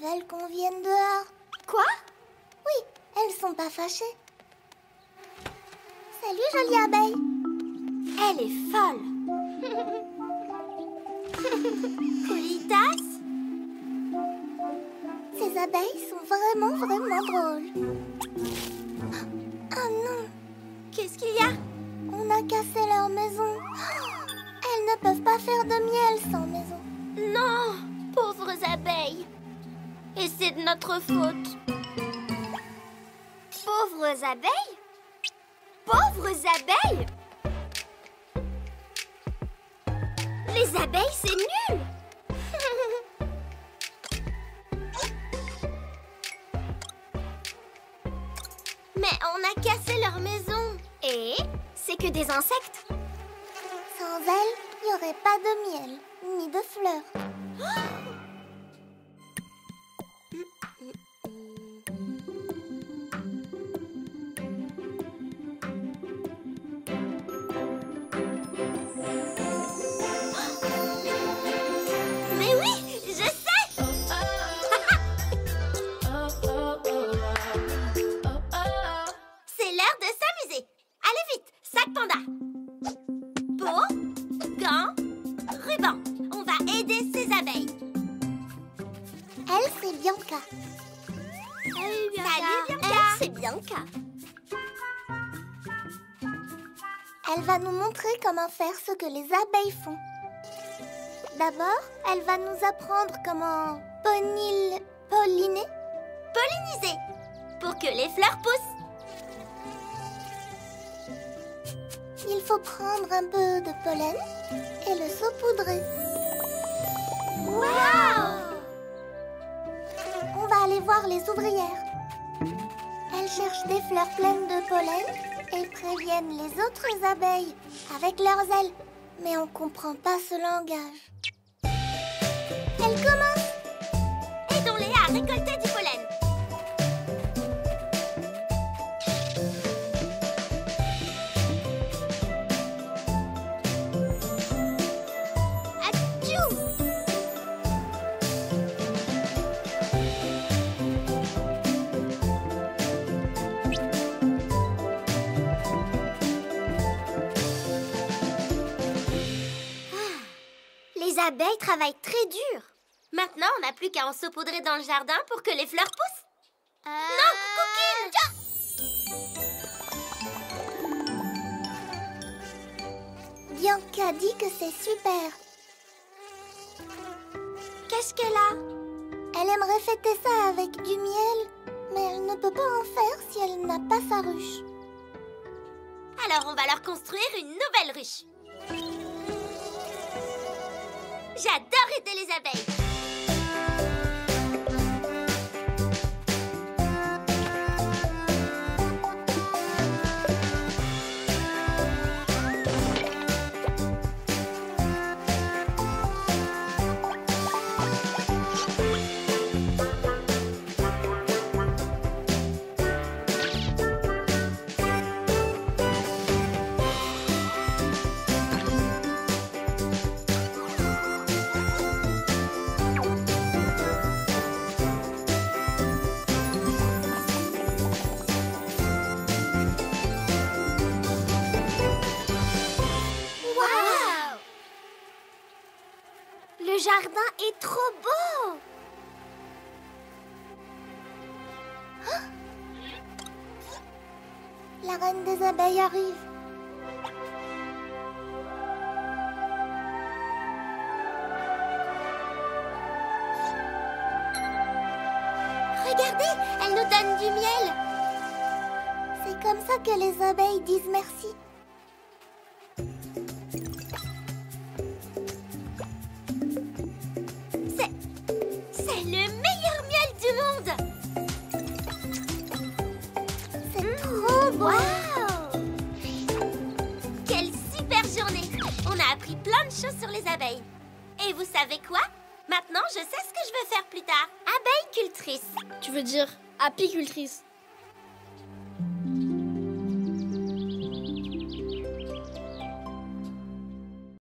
veulent qu'on vienne dehors. Quoi? Oui, elles sont pas fâchées. Salut, jolie abeille. Elle est folle. Colitas? Ces abeilles sont vraiment drôles. Oh non, Qu'est-ce qu'il y a? on a cassé leur maison. Elles ne peuvent pas faire de miel sans maison. Non, pauvres abeilles. Et c'est de notre faute. Pauvres abeilles? Pauvres abeilles? Les abeilles, c'est nul! Mais on a cassé leur maison. Et c'est que des insectes. Sans elles, il n'y aurait pas de miel, ni de fleurs. Mais oui, je sais! C'est l'heure de s'amuser. Allez vite, sac panda. Peau, gants, ruban. On va aider ces abeilles. Elle, c'est Bianca. Salut Bianca. Elle, c'est Bianca. Elle va nous montrer comment faire ce que les abeilles font. D'abord, elle va nous apprendre comment polliniser. Polliniser, pour que les fleurs poussent. Il faut prendre un peu de pollen et le saupoudrer. Waouh! On va aller voir les ouvrières. Elles cherchent des fleurs pleines de pollen et préviennent les autres abeilles avec leurs ailes. Mais on comprend pas ce langage. Elles commencent. Aidons-les à récolter du pollen. Atchou! Les abeilles travaillent très dur. Maintenant, on n'a plus qu'à en saupoudrer dans le jardin pour que les fleurs poussent. Non, Coquine! Bianca dit que c'est super. Qu'est-ce qu'elle a? Elle aimerait fêter ça avec du miel, mais elle ne peut pas en faire si elle n'a pas sa ruche. Alors, on va leur construire une nouvelle ruche. J'adore aider les abeilles. Le jardin est trop beau! La reine des abeilles arrive. Regardez, elle nous donne du miel. C'est comme ça que les abeilles disent merci. C'est le meilleur miel du monde. C'est trop beau. Waouh! Quelle super journée! On a appris plein de choses sur les abeilles. Et vous savez quoi? Maintenant, je sais ce que je veux faire plus tard. Abeille cultrice. Tu veux dire apicultrice?